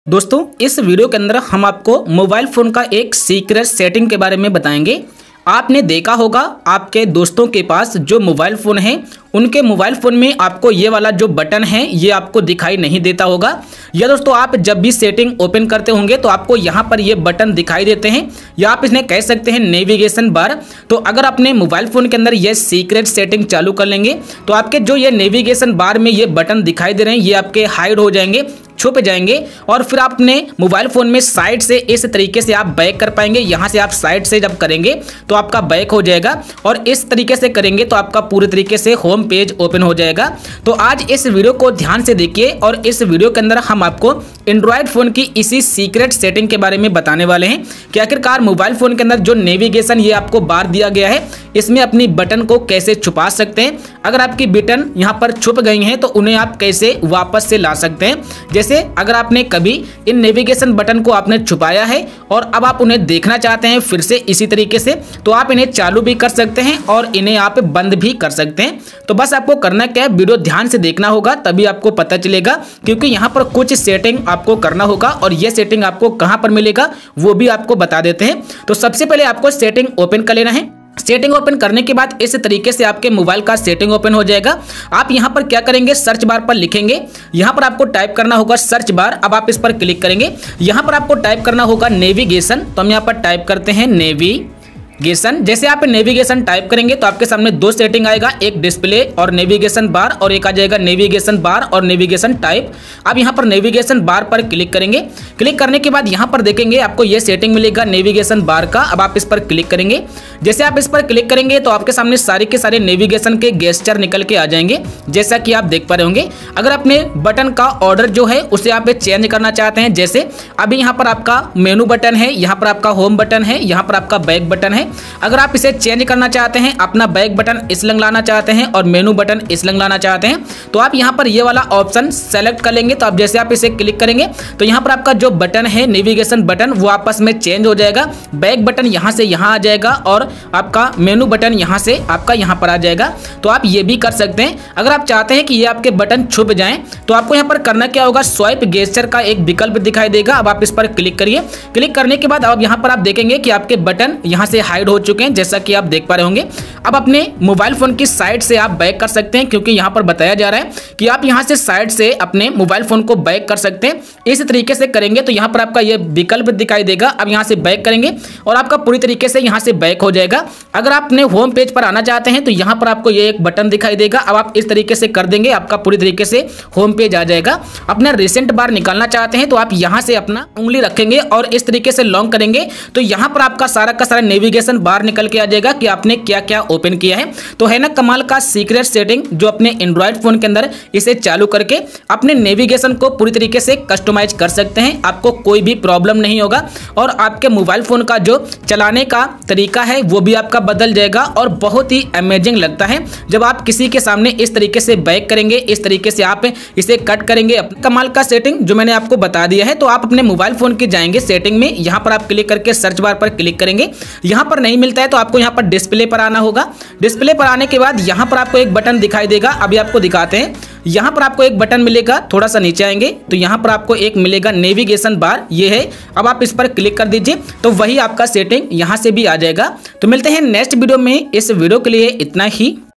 दोस्तों इस वीडियो के अंदर हम आपको मोबाइल फ़ोन का एक सीक्रेट सेटिंग के बारे में बताएंगे। आपने देखा होगा आपके दोस्तों के पास जो मोबाइल फ़ोन है उनके मोबाइल फ़ोन में आपको ये वाला जो बटन है ये आपको दिखाई नहीं देता होगा, या दोस्तों आप जब भी सेटिंग ओपन करते होंगे तो आपको यहाँ पर ये बटन दिखाई देते हैं, या आप इन्हें कह सकते हैं नेविगेशन बार। तो अगर अपने मोबाइल फ़ोन के अंदर ये सीक्रेट सेटिंग चालू कर लेंगे तो आपके जो ये नेविगेशन बार में ये बटन दिखाई दे रहे हैं ये आपके हाइड हो जाएंगे, छुप जाएंगे, और फिर आप अपने मोबाइल फ़ोन में साइड से इस तरीके से आप बैक कर पाएंगे। यहाँ से आप साइड से जब करेंगे तो आपका बैक हो जाएगा, और इस तरीके से करेंगे तो आपका पूरे तरीके से होम पेज ओपन हो जाएगा। तो आज इस वीडियो को ध्यान से देखिए, और इस वीडियो के अंदर हम आपको एंड्रॉयड फ़ोन की इसी सीक्रेट सेटिंग के बारे में बताने वाले हैं कि आखिरकार मोबाइल फ़ोन के अंदर जो नेविगेशन ये आपको बार दिया गया है इसमें अपनी बटन को कैसे छुपा सकते हैं। अगर आपकी बटन यहाँ पर छुप गई हैं तो उन्हें आप कैसे वापस से ला सकते हैं। जैसे अगर आपने कभी इन नेविगेशन बटन को आपने छुपाया है और अब आप उन्हें देखना चाहते हैं फिर से इसी तरीके से, तो आप इन्हें चालू भी कर सकते हैं और इन्हें आप बंद भी कर सकते हैं। तो बस आपको करना क्या है, वीडियो ध्यान से देखना होगा तभी आपको पता चलेगा, क्योंकि यहाँ पर कुछ सेटिंग आपको करना होगा और ये सेटिंग आपको कहाँ पर मिलेगा वो भी आपको बता देते हैं। तो सबसे पहले आपको सेटिंग ओपन कर लेना है। सेटिंग ओपन करने के बाद इस तरीके से आपके मोबाइल का सेटिंग ओपन हो जाएगा। आप यहां पर क्या करेंगे, सर्च बार पर लिखेंगे, यहां पर आपको टाइप करना होगा सर्च बार। अब आप इस पर क्लिक करेंगे, यहां पर आपको टाइप करना होगा नेविगेशन। तो हम यहां पर टाइप करते हैं नेविगेशन। जैसे आप नेविगेशन टाइप करेंगे तो आपके सामने दो सेटिंग आएगा, एक डिस्प्ले और नेविगेशन बार, और एक आ जाएगा नेविगेशन बार और नेविगेशन टाइप। अब यहाँ पर नेविगेशन बार पर क्लिक करेंगे। क्लिक करने के बाद यहाँ पर देखेंगे आपको ये सेटिंग मिलेगा नेविगेशन बार का। अब आप इस पर क्लिक करेंगे। जैसे आप इस पर क्लिक करेंगे तो आपके सामने सारे के सारे नेविगेशन के गेस्चर निकल के आ जाएंगे, जैसा कि आप देख पा रहे होंगे। अगर अपने बटन का ऑर्डर जो है उसे आप चेंज करना चाहते हैं, जैसे अभी यहाँ पर आपका मेनू बटन है, यहाँ पर आपका होम बटन है, यहाँ पर आपका बैक बटन है। अगर आप इसे चेंज करना चाहते हैं, अपना बैक बटन इस लंग लाना चाहते हैं और मेनू बटन इस लंग लाना चाहते हैं, तो आप यहाँ पर ये वाला ऑप्शन सेलेक्ट कर लेंगे। तो आप जैसे आप इसे क्लिक करेंगे तो यहाँ पर आपका जो बटन है नेविगेशन बटन वो आपस में चेंज हो जाएगा। बैक बटन यहाँ से यहाँ आ जाएगा और आपका मेनू बटन यहाँ से आपका यहाँ पर आ जाएगा। तो आप ये भी कर सकते हैं। अगर आप चाहते हैं कि ये आपके बटन छुप जाएं तो आपको यहाँ पर करना क्या होगा, स्वाइप गेस्चर का एक विकल्प दिखाई देगा। अब आप इस पर क्लिक करिए। क्लिक करने के बाद अब यहाँ पर आप देखेंगे कि आपके बटन यहाँ से हाइड हो चुके हैं, जैसा कि आप देख पा रहे होंगे। अब अपने मोबाइल फोन की साइड से आप बैक कर सकते हैं, क्योंकि यहाँ पर बताया जा रहा है कि आप यहाँ से साइड से अपने मोबाइल फोन को बैक कर सकते हैं। इस तरीके से करेंगे तो यहाँ पर आपका ये विकल्प दिखाई देगा। अब यहाँ से बैक करेंगे और आपका पूरी तरीके से यहाँ से बैक हो जाएगा। अगर आप अपने होम पेज पर आना चाहते हैं तो यहाँ पर आपको ये एक बटन दिखाई देगा। अब आप इस तरीके से कर देंगे, आपका पूरी तरीके से होम पेज आ जाएगा। अपना रिसेंट बार निकालना चाहते हैं तो आप यहाँ से अपना उंगली रखेंगे और इस तरीके से लॉन्ग करेंगे तो यहाँ पर आपका सारा का सारा नेविगेशन बार निकल के आ जाएगा कि आपने क्या क्या ओपन किया है। तो है ना कमाल का सीक्रेट सेटिंग, जो अपने एंड्रॉयड फोन के अंदर इसे चालू करके अपने नेविगेशन को पूरी तरीके से कस्टमाइज कर सकते हैं। आपको कोई भी प्रॉब्लम नहीं होगा और आपके मोबाइल फोन का जो चलाने का तरीका है वो भी आपका बदल जाएगा, और बहुत ही अमेजिंग लगता है जब आप किसी के सामने इस तरीके से बैक करेंगे, इस तरीके से आप इसे कट करेंगे। कमाल का सेटिंग जो मैंने आपको बता दिया है। तो आप अपने मोबाइल फोन के जाएंगे सेटिंग में, यहाँ पर आप क्लिक करके सर्च बार पर क्लिक करेंगे। यहाँ पर नहीं मिलता है तो आपको यहाँ पर डिस्प्ले पर आना होगा। डिस्प्ले पर आने के बाद यहाँ पर आपको एक बटन दिखाई देगा। अभी आपको दिखाते हैं, यहाँ पर आपको एक बटन मिलेगा, थोड़ा सा नीचे आएंगे तो यहाँ पर आपको एक मिलेगा नेविगेशन बार, ये है। अब आप इस पर क्लिक कर दीजिए तो वही आपका सेटिंग यहाँ से भी आ जाएगा। तो मिलते हैं नेक्स्ट वीडियो में। इस वीडियो के लिए इतना ही।